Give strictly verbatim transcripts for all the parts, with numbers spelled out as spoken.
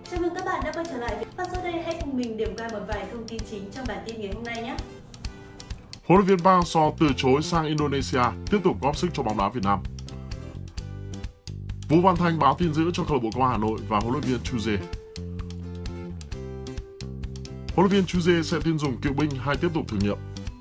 Chào mừng các bạn đã quay trở lại và sau đây hãy cùng mình điểm qua một vài thông tin chính trong bản tin ngày hôm nay nhé. Huấn luyện viên Park Hang-seo từ chối sang Indonesia tiếp tục góp sức cho bóng đá Việt Nam. Vũ Văn Thanh báo tin dữ cho câu lạc bộ Công an Hà Nội và huấn luyện viên Chu Dê. Huấn luyện viên Chu Dê sẽ tin dùng cựu binh hay tiếp tục thử nghiệm.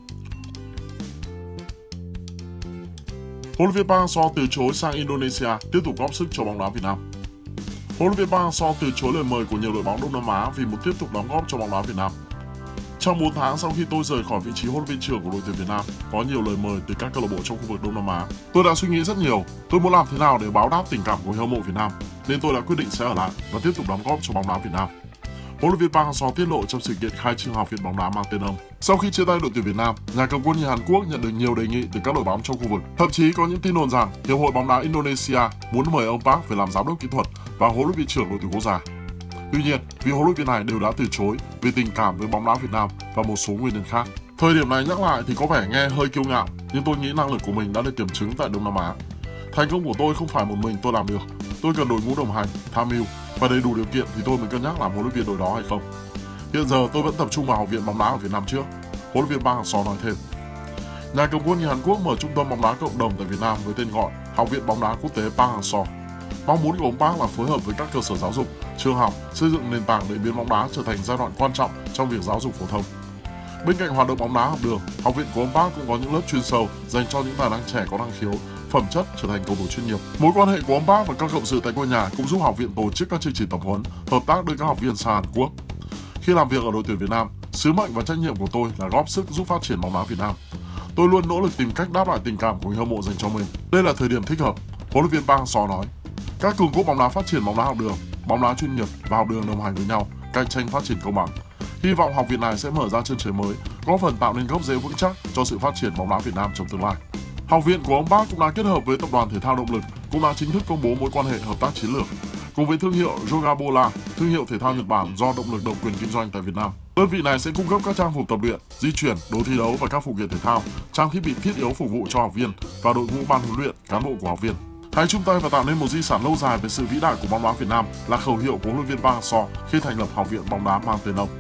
Huấn luyện viên Park Hang-seo từ chối sang Indonesia tiếp tục góp sức cho bóng đá Việt Nam. Huấn luyện viên Park Hang-seo từ chối lời mời của nhiều đội bóng Đông Nam Á vì muốn tiếp tục đóng góp cho bóng đá Việt Nam. Trong bốn tháng sau khi tôi rời khỏi vị trí huấn luyện viên trưởng của đội tuyển Việt Nam, có nhiều lời mời từ các câu lạc bộ trong khu vực Đông Nam Á. Tôi đã suy nghĩ rất nhiều, tôi muốn làm thế nào để báo đáp tình cảm của người hâm mộ Việt Nam, nên tôi đã quyết định sẽ ở lại và tiếp tục đóng góp cho bóng đá Việt Nam. Huấn luyện viên Park Hang-seo tiết lộ trong sự kiện khai trương học viện bóng đá mang tên ông. Sau khi chia tay đội tuyển Việt Nam, nhà cầm quân như Hàn Quốc nhận được nhiều đề nghị từ các đội bóng trong khu vực. Thậm chí có những tin đồn rằng Hiệp hội bóng đá Indonesia muốn mời ông Park về làm giám đốc kỹ thuật và huấn luyện viên trưởng đội tuyển quốc gia. Tuy nhiên, vì huấn luyện viên này đều đã từ chối vì tình cảm với bóng đá Việt Nam và một số nguyên nhân khác. Thời điểm này nhắc lại thì có vẻ nghe hơi kiêu ngạo, nhưng tôi nghĩ năng lực của mình đã được kiểm chứng tại Đông Nam Á. Thành công của tôi không phải một mình tôi làm được, tôi cần đội ngũ đồng hành, tham mưu và đầy đủ điều kiện thì tôi mới cân nhắc làm huấn luyện viên đội đó hay không. Hiện giờ tôi vẫn tập trung vào học viện bóng đá ở Việt Nam trước, huấn luyện viên Park Hang-seo nói thêm. Nhà cầm quân như Hàn Quốc mở trung tâm bóng đá cộng đồng tại Việt Nam với tên gọi Học viện bóng đá quốc tế Park Hang-seo. Mong muốn của ông Park là phối hợp với các cơ sở giáo dục, trường học xây dựng nền tảng để biến bóng đá trở thành giai đoạn quan trọng trong việc giáo dục phổ thông. Bên cạnh hoạt động bóng đá học đường, học viện của ông Park cũng có những lớp chuyên sâu dành cho những tài năng trẻ có năng khiếu, phẩm chất trở thành cầu thủ chuyên nghiệp. Mối quan hệ của ông Park và các cộng sự tại ngôi nhà cũng giúp học viện tổ chức các chương trình tập huấn, hợp tác đưa các học viên sang Hàn Quốc. Khi làm việc ở đội tuyển Việt Nam, sứ mệnh và trách nhiệm của tôi là góp sức giúp phát triển bóng đá Việt Nam. Tôi luôn nỗ lực tìm cách đáp lại tình cảm của người hâm mộ dành cho mình. Đây là thời điểm thích hợp, huấn luyện viên Park Hang-seo nói. Các cường quốc bóng đá phát triển bóng đá học đường, bóng đá chuyên nghiệp và học đường đồng hành với nhau, cạnh tranh phát triển công bằng. Hy vọng học viện này sẽ mở ra chân trời mới, góp phần tạo nên gốc rễ vững chắc cho sự phát triển bóng đá Việt Nam trong tương lai. Học viện của ông Park cũng đã kết hợp với tập đoàn thể thao Động lực, cũng đã chính thức công bố mối quan hệ hợp tác chiến lược cùng với thương hiệu Yogabola, thương hiệu thể thao Nhật Bản do Động lực độc quyền kinh doanh tại Việt Nam. Đơn vị này sẽ cung cấp các trang phục tập luyện, di chuyển, đồ thi đấu và các phụ kiện thể thao, trang thiết bị thiết yếu phục vụ cho học viên và đội ngũ ban huấn luyện, cán bộ của học viên. Hãy chung tay và tạo nên một di sản lâu dài về sự vĩ đại của bóng đá Việt Nam là khẩu hiệu của huấn luyện viên Park Hang-seo khi thành lập học viện bóng đá mang tên ông.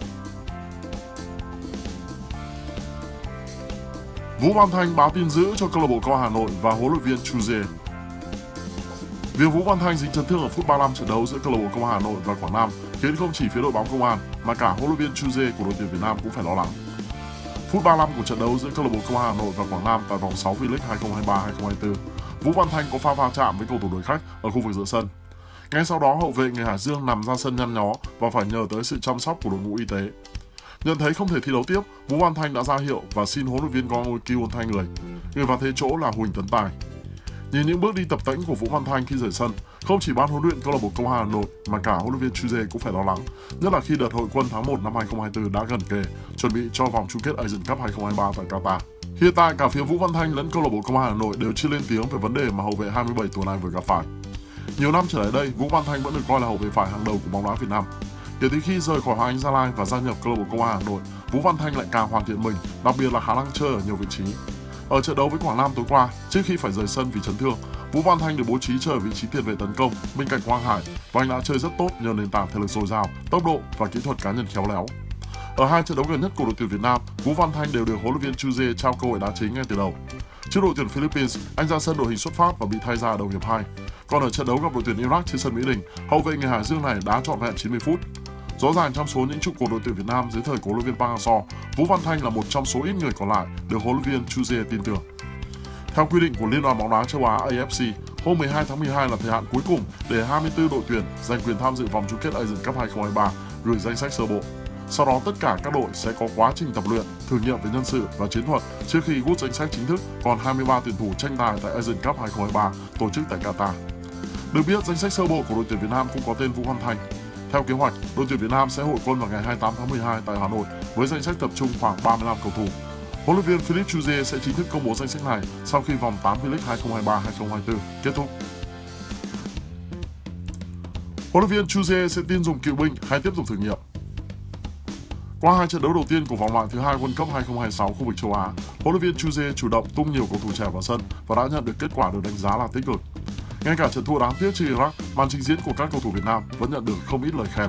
Vũ Văn Thanh báo tin dữ cho câu lạc bộ Công an Hà Nội và huấn luyện viên Chu Dê. Việc Vũ Văn Thanh dính chấn thương ở phút ba mươi lăm trận đấu giữa câu lạc bộ Công an Hà Nội và Quảng Nam khiến không chỉ phía đội bóng Công an mà cả huấn luyện viên Chu Dê của đội tuyển Việt Nam cũng phải lo lắng. Phút ba mươi lăm của trận đấu giữa câu lạc bộ Công an Hà Nội và Quảng Nam tại vòng sáu V-League hai không hai ba hai không hai tư, Vũ Văn Thanh có pha va chạm với cầu thủ đội khách ở khu vực giữa sân. Ngay sau đó, hậu vệ người Hải Dương nằm ra sân nhăn nhó và phải nhờ tới sự chăm sóc của đội ngũ y tế. Nhận thấy không thể thi đấu tiếp, Vũ Văn Thanh đã ra hiệu và xin huấn luyện viên có ngôi cứu thay người. Người vào thế chỗ là Huỳnh Tấn Tài. Nhìn những bước đi tập tễnh của Vũ Văn Thanh khi rời sân, không chỉ ban huấn luyện câu lạc bộ Công an Hà Nội mà cả huấn luyện viên Chu Dê cũng phải lo lắng, nhất là khi đợt hội quân tháng một năm hai không hai tư đã gần kề, chuẩn bị cho vòng chung kết Asian Cup hai không hai ba tại Qatar. Hiện tại cả phía Vũ Văn Thanh lẫn câu lạc bộ Công an Hà Nội đều chưa lên tiếng về vấn đề mà hậu vệ hai mươi bảy tuổi này vừa gặp phải. Nhiều năm trở lại đây, Vũ Văn Thanh vẫn được coi là hậu vệ phải hàng đầu của bóng đá Việt Nam. Kể từ khi rời khỏi Hoàng Anh Gia Lai và gia nhập câu lạc bộ Công an Hà Nội, Vũ Văn Thanh lại càng hoàn thiện mình, đặc biệt là khả năng chơi ở nhiều vị trí. Ở trận đấu với Quảng Nam tối qua, trước khi phải rời sân vì chấn thương, Vũ Văn Thanh được bố trí chơi ở vị trí tiền vệ tấn công bên cạnh Quang Hải và anh đã chơi rất tốt nhờ nền tảng thể lực dồi dào, tốc độ và kỹ thuật cá nhân khéo léo. Ở hai trận đấu gần nhất của đội tuyển Việt Nam, Vũ Văn Thanh đều được huấn luyện viên Chu Dê trao cơ hội đá chính ngay từ đầu. Trước đội tuyển Philippines, anh ra sân đội hình xuất phát và bị thay ra đầu hiệp hai. Còn ở trận đấu gặp đội tuyển Iraq trên sân Mỹ Đình, hậu vệ người Hải Dương này đá trọn vẹn chín mươi phút. Rõ ràng trong số những trụ cột đội tuyển Việt Nam dưới thời của huấn luyện viên Park Hang-seo, Vũ Văn Thanh là một trong số ít người còn lại được huấn luyện viên Chu Dê tin tưởng. Theo quy định của Liên đoàn bóng đá châu Á A F C, hôm mười hai tháng mười hai là thời hạn cuối cùng để hai mươi tư đội tuyển giành quyền tham dự vòng chung kết Asian Cup hai không hai ba gửi danh sách sơ bộ. Sau đó tất cả các đội sẽ có quá trình tập luyện, thử nghiệm về nhân sự và chiến thuật trước khi rút danh sách chính thức còn hai mươi ba tuyển thủ tranh tài tại Asian Cup hai không hai ba tổ chức tại Qatar. Được biết, danh sách sơ bộ của đội tuyển Việt Nam cũng có tên Vũ Văn Thanh. Theo kế hoạch, đội tuyển Việt Nam sẽ hội quân vào ngày hai mươi tám tháng mười hai tại Hà Nội với danh sách tập trung khoảng ba mươi lăm cầu thủ. Huấn luyện viên Philip Chu Dê sẽ chính thức công bố danh sách này sau khi vòng tám V-League hai không hai ba hai không hai tư kết thúc. Huấn luyện viên Chu Dê sẽ tin dùng cựu binh hay tiếp tục thử nghiệm. Qua hai trận đấu đầu tiên của vòng loại thứ hai World Cup hai không hai sáu khu vực châu Á, huấn luyện viên Chu Dê chủ động tung nhiều cầu thủ trẻ vào sân và đã nhận được kết quả được đánh giá là tích cực. Ngay cả trận thua đáng tiếc trước Iraq, màn trình diễn của các cầu thủ Việt Nam vẫn nhận được không ít lời khen.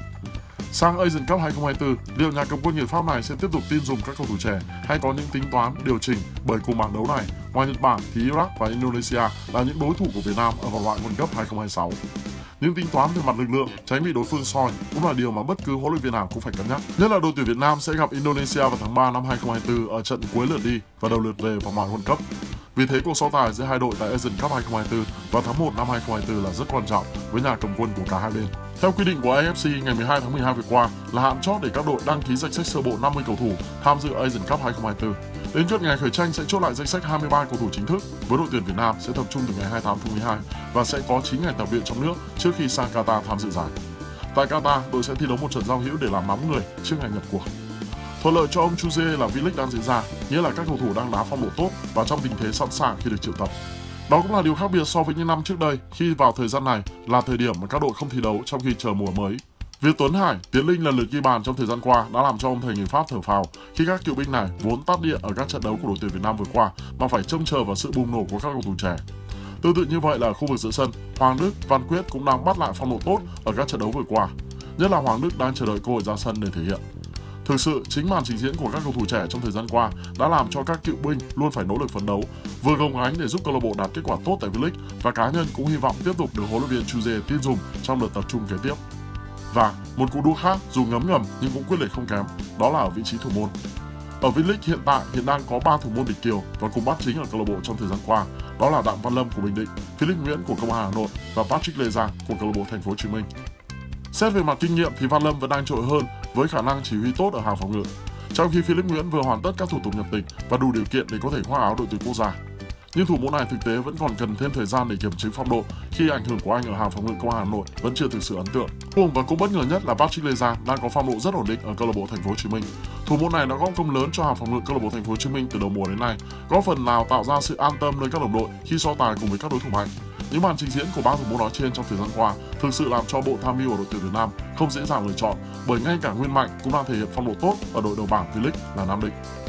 Sang Asian Cup hai không hai tư, liệu nhà cầm quân người Pháp này sẽ tiếp tục tin dùng các cầu thủ trẻ hay có những tính toán điều chỉnh, bởi cùng bảng đấu này, ngoài Nhật Bản thì Iraq và Indonesia là những đối thủ của Việt Nam ở vòng loại World Cup hai không hai sáu. Những tính toán về mặt lực lượng, tránh bị đối phương soi cũng là điều mà bất cứ huấn luyện viên nào cũng phải cân nhắc. Nhất là đội tuyển Việt Nam sẽ gặp Indonesia vào tháng ba năm hai không hai tư ở trận cuối lượt đi và đầu lượt về vòng loại World Cup. Vì thế cuộc so tài giữa hai đội tại Asian Cup hai không hai tư vào tháng một năm hai không hai tư là rất quan trọng với nhà cầm quân của cả hai bên. Theo quy định của a ép xê, ngày mười hai tháng mười hai vừa qua là hạn chót để các đội đăng ký danh sách sơ bộ năm mươi cầu thủ tham dự Asian Cup hai không hai tư. Đến trước ngày khởi tranh sẽ chốt lại danh sách hai mươi ba cầu thủ chính thức, với đội tuyển Việt Nam sẽ tập trung từ ngày hai mươi tám tháng mười hai và sẽ có chín ngày tập luyện trong nước trước khi sang Qatar tham dự giải. Tại Qatar, đội sẽ thi đấu một trận giao hữu để làm nóng người trước ngày nhập cuộc. Thuận lợi cho ông Chuze là V-League đang diễn ra, nghĩa là các cầu thủ đang đá phong độ tốt và trong tình thế sẵn sàng khi được triệu tập. Đó cũng là điều khác biệt so với những năm trước đây, khi vào thời gian này là thời điểm mà các đội không thi đấu trong khi chờ mùa mới. Việc Tuấn Hải, Tiến Linh lần lượt ghi bàn trong thời gian qua đã làm cho ông thầy người Pháp thở phào khi các cựu binh này vốn tắt điện ở các trận đấu của đội tuyển Việt Nam vừa qua mà phải trông chờ vào sự bùng nổ của các cầu thủ trẻ. Tương tự như vậy là ở khu vực giữa sân, Hoàng Đức, Văn Quyết cũng đang bắt lại phong độ tốt ở các trận đấu vừa qua, nhất là Hoàng Đức đang chờ đợi cơ hội ra sân để thể hiện. Thực sự, chính màn trình diễn của các cầu thủ trẻ trong thời gian qua đã làm cho các cựu binh luôn phải nỗ lực phấn đấu, vừa gồng gánh để giúp câu lạc bộ đạt kết quả tốt tại V-League và cá nhân cũng hy vọng tiếp tục được huấn luyện viên Chuze tin dùng trong đợt tập trung kế tiếp. Và một cú đua khác dù ngấm ngầm nhưng cũng quyết liệt không kém, đó là ở vị trí thủ môn. Ở V-League hiện tại hiện đang có ba thủ môn đỉnh kiều và cùng bắt chính ở câu lạc bộ trong thời gian qua, đó là Đặng Văn Lâm của Bình Định, Philip Nguyễn của Công an Hà Nội và Patrick Lê Giang của câu lạc bộ Thành phố Hồ Chí Minh. Xét về mặt kinh nghiệm thì Văn Lâm vẫn đang trội hơn với khả năng chỉ huy tốt ở hàng phòng ngự, trong khi Philip Nguyễn vừa hoàn tất các thủ tục nhập tịch và đủ điều kiện để có thể khoác áo đội tuyển quốc gia. Nhưng thủ môn này thực tế vẫn còn cần thêm thời gian để kiểm chứng phong độ khi ảnh hưởng của anh ở hàng phòng ngự Công an Hà Nội vẫn chưa thực sự ấn tượng. Cùng và cũng bất ngờ nhất là Patrick Lê Giang đang có phong độ rất ổn định ở câu lạc bộ Thành phố Hồ Chí Minh. Thủ môn này đã góp công lớn cho hàng phòng ngự câu lạc bộ Thành phố Hồ Chí Minh từ đầu mùa đến nay, góp phần nào tạo ra sự an tâm nơi các đồng đội khi so tài cùng với các đối thủ mạnh. Những màn trình diễn của ba thủ môn nói trên trong thời gian qua thực sự làm cho bộ tham mưu ở đội tuyển Việt Nam không dễ dàng lựa chọn, bởi ngay cả Nguyên Mạnh cũng đang thể hiện phong độ tốt ở đội đầu bảng V-League là Nam Định.